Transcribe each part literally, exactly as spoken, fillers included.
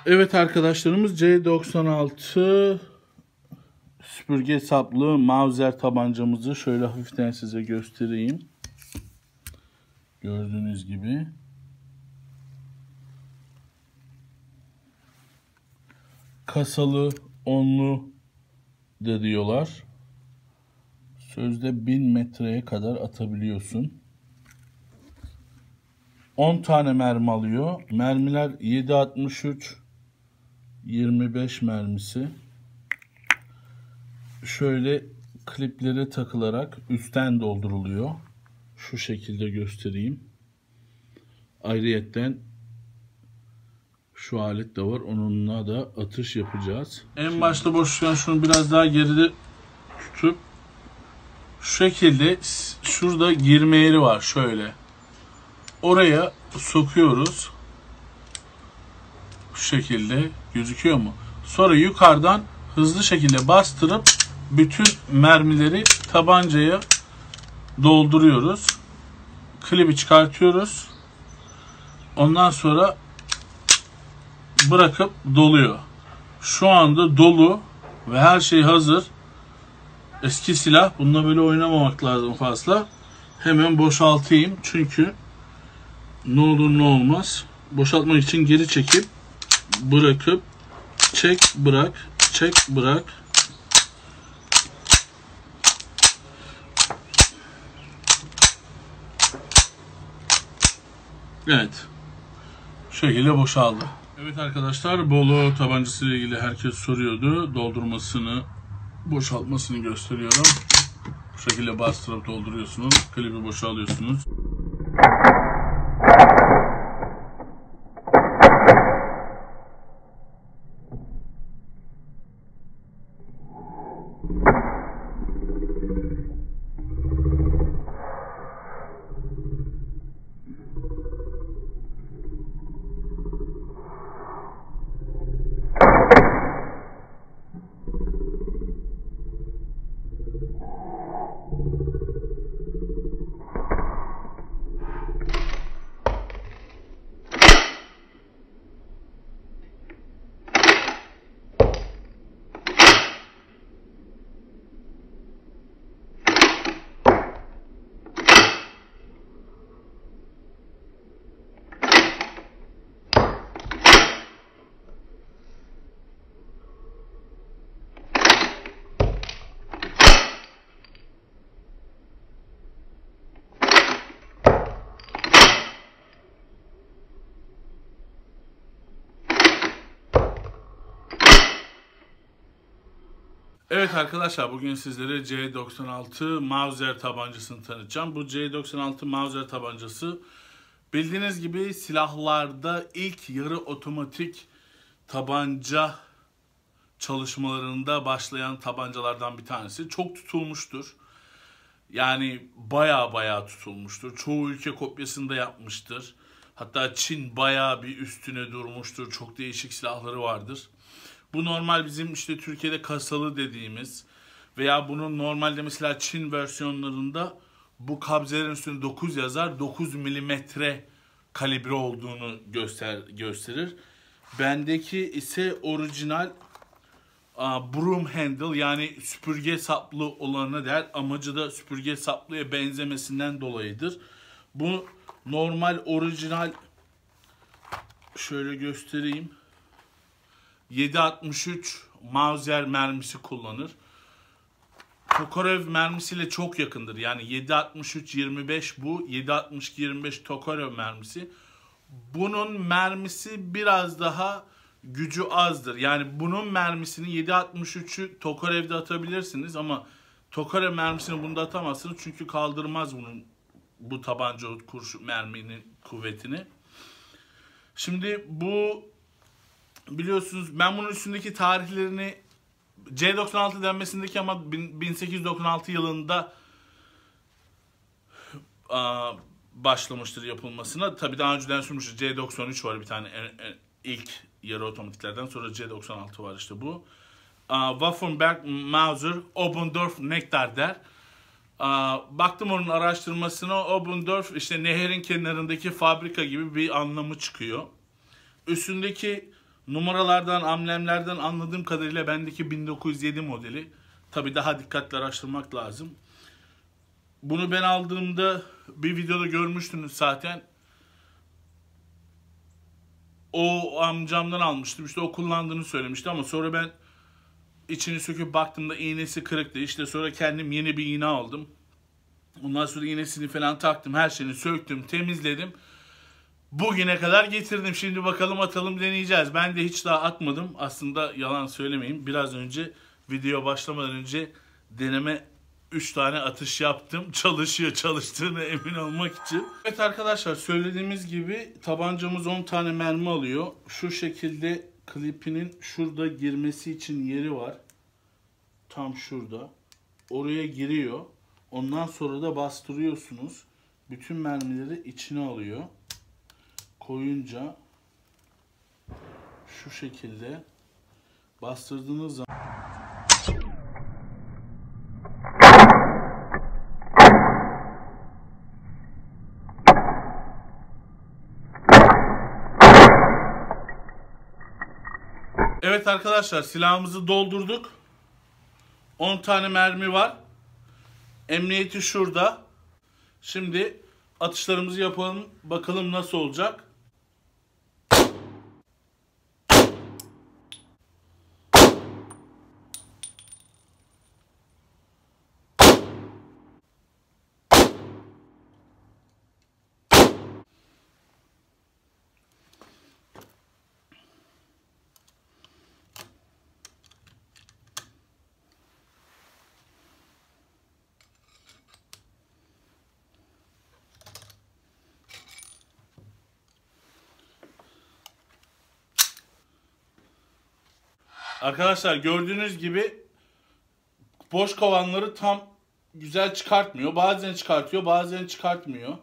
Evet arkadaşlarımız, C doksan altı süpürge saplı Mauser tabancamızı şöyle hafiften size göstereyim. Gördüğünüz gibi. Kasalı, onlu da diyorlar. Sözde bin metreye kadar atabiliyorsun. on tane mermi alıyor. Mermiler yedi altmış üç yirmi beş mermisi. Şöyle kliplere takılarak üstten dolduruluyor. Şu şekilde göstereyim. Ayrıyetten şu alet de var. Onunla da atış yapacağız. En başta boşluktan şunu biraz daha geride tutup şu şekilde, şurada girme yeri var şöyle. Oraya sokuyoruz. Şu şekilde gözüküyor mu? Sonra yukarıdan hızlı şekilde bastırıp bütün mermileri tabancaya dolduruyoruz. Klibi çıkartıyoruz. Ondan sonra bırakıp doluyor. Şu anda dolu ve her şey hazır. Eski silah. Bununla böyle oynamamak lazım fazla. Hemen boşaltayım. Çünkü ne olur ne olmaz. Boşaltmak için geri çekip bırakıp çek bırak çek bırak. Evet. Şu şekilde boşaldı. Evet arkadaşlar, Bolu tabancası ile ilgili herkes soruyordu. Doldurmasını, boşaltmasını gösteriyorum. Bu şekilde bastırıp dolduruyorsunuz. Klibi boşalıyorsunuz. Evet arkadaşlar, bugün sizlere C doksan altı Mauser tabancasını tanıtacağım. Bu C doksan altı Mauser tabancası bildiğiniz gibi silahlarda ilk yarı otomatik tabanca çalışmalarında başlayan tabancalardan bir tanesi. Çok tutulmuştur. Yani baya baya tutulmuştur. Çoğu ülke kopyasını da yapmıştır. Hatta Çin baya bir üstüne durmuştur. Çok değişik silahları vardır. Bu normal bizim işte Türkiye'de kasalı dediğimiz veya bunun normalde mesela Çin versiyonlarında bu kabzelerin üstünde dokuz yazar. dokuz milimetre kalibre olduğunu göster gösterir. Bendeki ise orijinal uh, broom handle, yani süpürge saplı olanı der. Amacı da süpürge saplıya benzemesinden dolayıdır. Bu normal orijinal, şöyle göstereyim, yedi altmış üç Mauser mermisi kullanır. Tokarev mermisiyle çok yakındır. Yani yedi altmış üç yirmi beş bu, yedi altmış iki yirmi beş Tokarev mermisi. Bunun mermisi biraz daha gücü azdır. Yani bunun mermisini yedi altmış üçü Tokarev'de atabilirsiniz ama Tokarev mermisini bunda atamazsınız çünkü kaldırmaz bunun bu tabanca kurşun merminin kuvvetini. Şimdi bu, biliyorsunuz ben bunun üstündeki tarihlerini, C doksan altı denmesindeki ama bin sekiz yüz doksan altı yılında a, başlamıştır yapılmasına. Tabii daha önceden sürmüştür. C doksan üç var bir tane, en, en, ilk yarı otomatiklerden, sonra C doksan altı var işte bu. A, Waffenberg Mauser Oberndorf Nektar der. A, baktım onun araştırmasına, Oberndorf işte nehirin kenarındaki fabrika gibi bir anlamı çıkıyor. Üstündeki Numaralardan, amblemlerden anladığım kadarıyla bendeki bin dokuz yüz yedi modeli. Tabi daha dikkatli araştırmak lazım. Bunu ben aldığımda bir videoda görmüştünüz zaten. O amcamdan almıştım. İşte o kullandığını söylemişti ama sonra ben içini söküp baktığımda iğnesi kırıktı. İşte sonra kendim yeni bir iğne aldım. Ondan sonra iğnesini falan taktım. Her şeyini söktüm, temizledim. Bugüne kadar getirdim. Şimdi bakalım atalım, deneyeceğiz. Ben de hiç daha atmadım. Aslında yalan söylemeyeyim. Biraz önce video başlamadan önce deneme üç tane atış yaptım. Çalışıyor, çalıştığına emin olmak için. Evet arkadaşlar, söylediğimiz gibi tabancamız on tane mermi alıyor. Şu şekilde klipinin şurada girmesi için yeri var. Tam şurada. Oraya giriyor. Ondan sonra da bastırıyorsunuz. Bütün mermileri içine alıyor. Koyunca şu şekilde bastırdığınız zaman evet arkadaşlar, silahımızı doldurduk. on tane mermi var. Emniyeti şurada. Şimdi atışlarımızı yapalım. Bakalım nasıl olacak. Arkadaşlar gördüğünüz gibi boş kovanları tam güzel çıkartmıyor. Bazen çıkartıyor, bazen çıkartmıyor.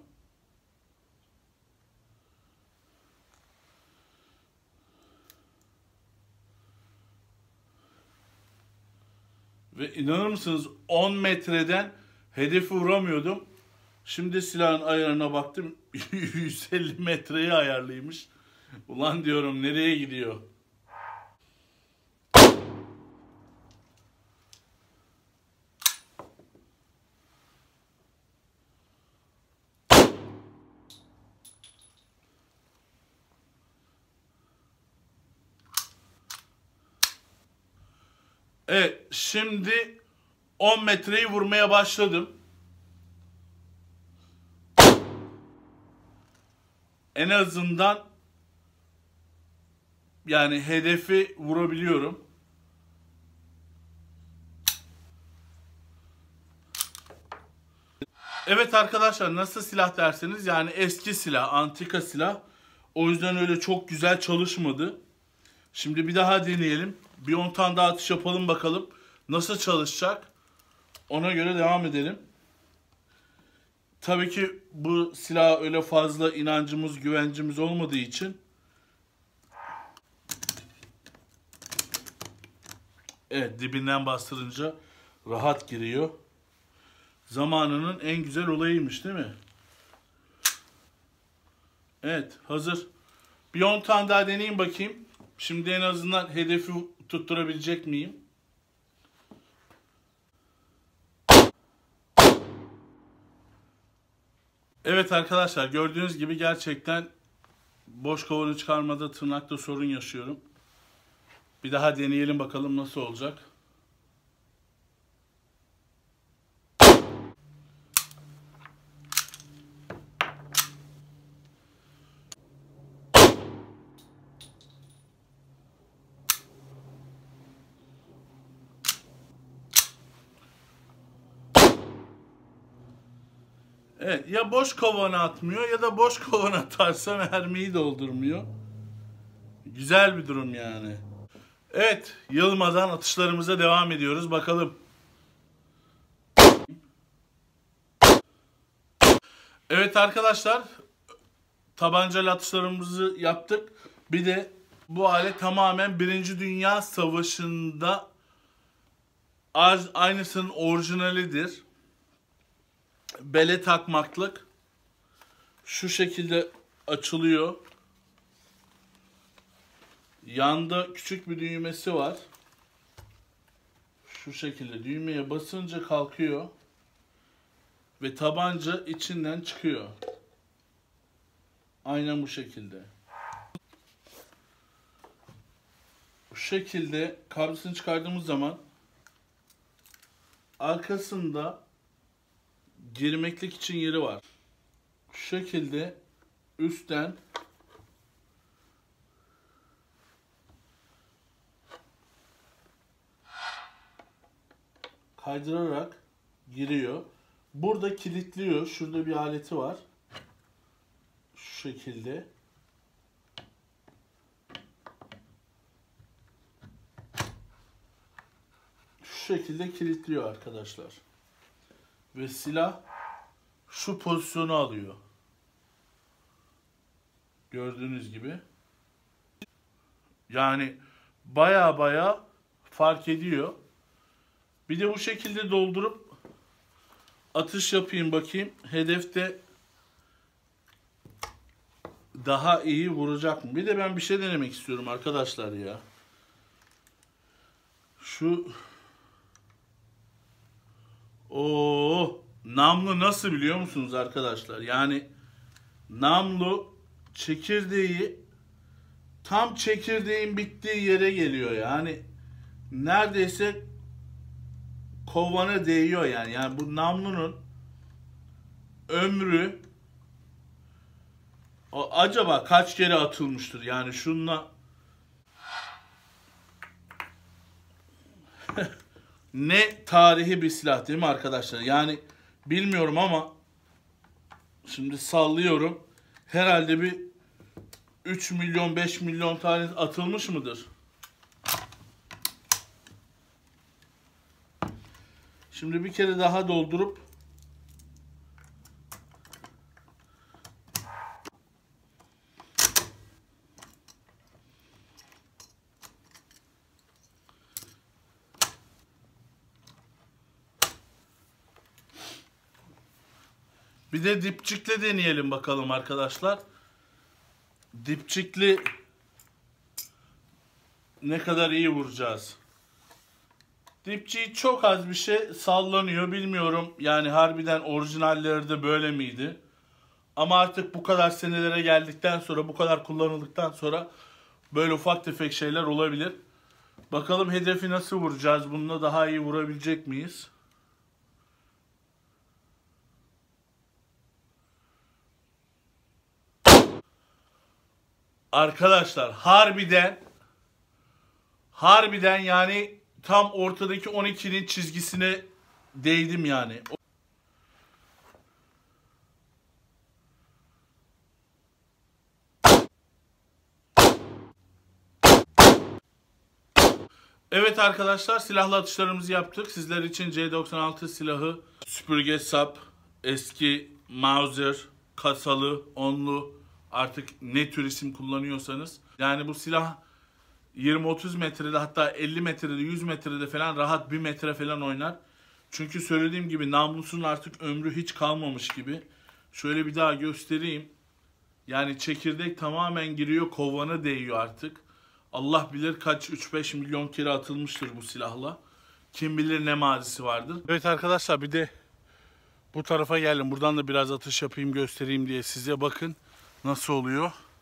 Ve inanır mısınız, on metreden hedefi vuramıyordum. Şimdi silahın ayarına baktım. yüz elli metreye ayarlıymış. Ulan diyorum, nereye gidiyor? Evet, şimdi on metreyi vurmaya başladım. En azından yani hedefi vurabiliyorum. Evet arkadaşlar, nasıl silah derseniz, yani eski silah, antika silah. O yüzden öyle çok güzel çalışmadı. Şimdi bir daha deneyelim. Bir on tane daha atış yapalım bakalım. Nasıl çalışacak? Ona göre devam edelim. Tabii ki bu silaha öyle fazla inancımız, güvencimiz olmadığı için. Evet, dibinden bastırınca rahat giriyor. Zamanının en güzel olayıymış değil mi? Evet, hazır. Bir on tane daha deneyeyim bakayım. Şimdi en azından hedefi tutturabilecek miyim? Evet arkadaşlar, gördüğünüz gibi gerçekten boş kovanı çıkarmada tırnakta sorun yaşıyorum. Bir daha deneyelim bakalım nasıl olacak. Evet, ya boş kovana atmıyor ya da boş kovana atarsa mermiyi doldurmuyor. Güzel bir durum yani. Evet, yılmadan atışlarımıza devam ediyoruz. Bakalım. Evet arkadaşlar, tabancalı atışlarımızı yaptık. Bir de bu alet tamamen Birinci Dünya Savaşı'nda aynısının orijinalidir. Bele takmaklık. Şu şekilde açılıyor. Yanda küçük bir düğmesi var. Şu şekilde düğmeye basınca kalkıyor. Ve tabanca içinden çıkıyor. Aynen bu şekilde. Bu şekilde kablosunu çıkardığımız zaman arkasında girmeklik için yeri var. Şu şekilde üstten kaydırarak giriyor. Burada kilitliyor. Şurada bir aleti var. Şu şekilde. Şu şekilde kilitliyor arkadaşlar. Ve silah şu pozisyonu alıyor. Gördüğünüz gibi. Yani baya baya fark ediyor. Bir de bu şekilde doldurup atış yapayım bakayım. Hedefte daha iyi vuracak mı? Bir de ben bir şey denemek istiyorum arkadaşlar ya. Şu o namlu nasıl biliyor musunuz arkadaşlar? Yani namlu çekirdeği tam çekirdeğin bittiği yere geliyor yani. Neredeyse kovana değiyor yani. Yani bu namlunun ömrü o acaba kaç kere atılmıştır? Yani şunla ne tarihi bir silah değil mi arkadaşlar? Yani bilmiyorum ama şimdi sallıyorum. Herhalde bir üç milyon beş milyon tane atılmış mıdır? Şimdi bir kere daha doldurup bir de dipçikle deneyelim bakalım arkadaşlar. Dipçikli ne kadar iyi vuracağız. Dipçiği çok az bir şey sallanıyor. Bilmiyorum yani harbiden orijinalleri de böyle miydi? Ama artık bu kadar senelere geldikten sonra, bu kadar kullanıldıktan sonra böyle ufak tefek şeyler olabilir. Bakalım hedefi nasıl vuracağız? Bununla daha iyi vurabilecek miyiz? Arkadaşlar harbiden harbiden yani tam ortadaki on ikinin çizgisine değdim yani. Evet arkadaşlar silahlı atışlarımızı yaptık. Sizler için C doksan altı silahı, süpürge sap, eski Mauser, kasalı, onlu artık ne tür isim kullanıyorsanız. Yani bu silah yirmi otuz metrede hatta elli metrede yüz metrede falan rahat bir metre falan oynar. Çünkü söylediğim gibi namlusunun artık ömrü hiç kalmamış gibi. Şöyle bir daha göstereyim. Yani çekirdek tamamen giriyor, kovana değiyor artık. Allah bilir kaç üç beş milyon kere atılmıştır bu silahla. Kim bilir ne mazisi vardır. Evet arkadaşlar bir de bu tarafa geldim. Buradan da biraz atış yapayım göstereyim diye size bakın nasıl oluyor.